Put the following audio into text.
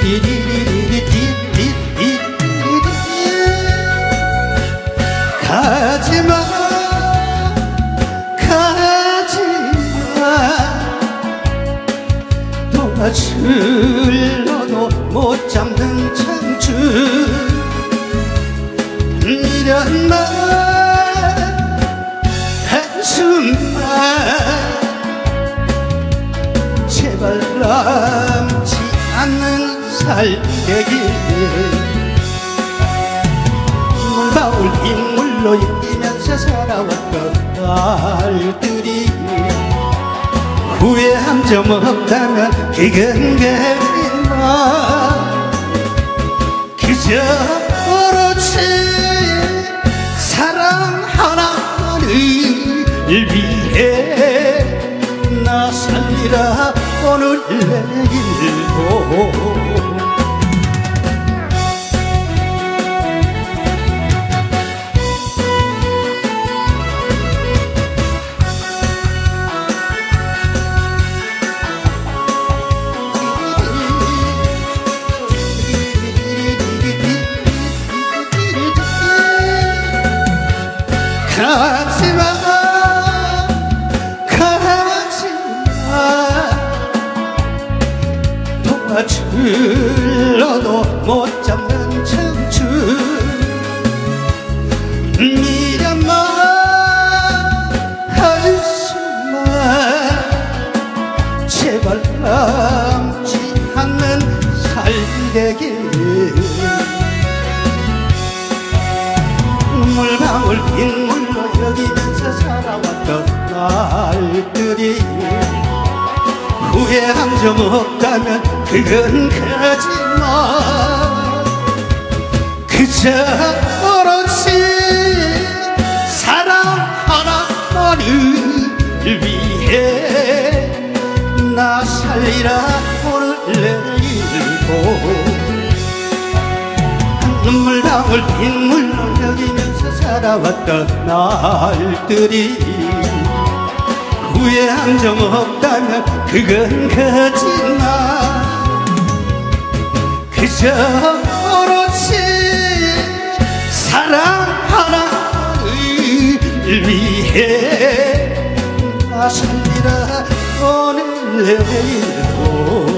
가지마 가지마 도와줄러도 못 잡는 청춘 미련만 한숨만 제발 남지 않는 살되길 눈가올 인물로 이기면서 살아왔던 날들이 후회한 점 없다면 그건 그리마 그저 오로지 사랑 하나만을 위해 나 살리라 오늘 내일도 가지마 가지마 도와줄러도 못 잡는 청춘 미련만 한숨만 제발 남지 않는 살되길 눈물방울 빗물로 여기면서 살아왔던 날들이 후회한 점 없다면 그건 거짓말 그저 오로지 사랑 하나만을 위해 나 살리라 오늘 내일도 눈물방울 빗물로 여기면서 살아왔던 날들이 후회한 점 없다면 그건 거짓말 그저 오로지 사랑 하나를 위해 나 살리라 오늘 내일도